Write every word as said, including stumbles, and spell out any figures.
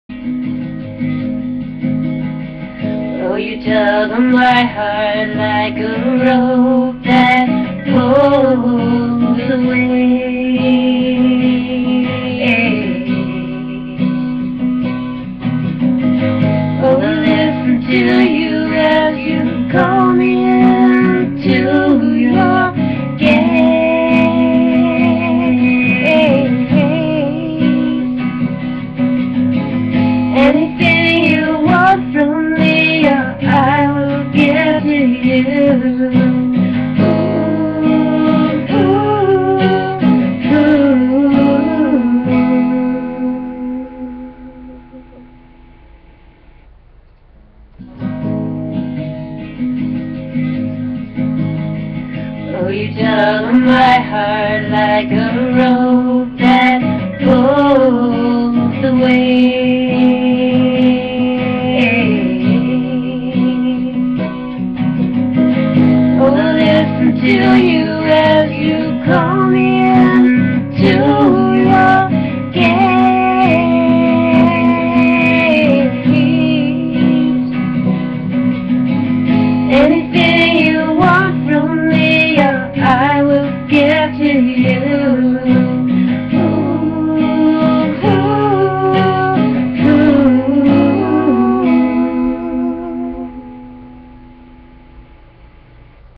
Oh, you tug my heart like a rope that pulls away. Oh, listen to you as you call me into your game. Anything you want from me, I will give to you. Ooh, ooh, ooh. Oh, you tug my heart like a rope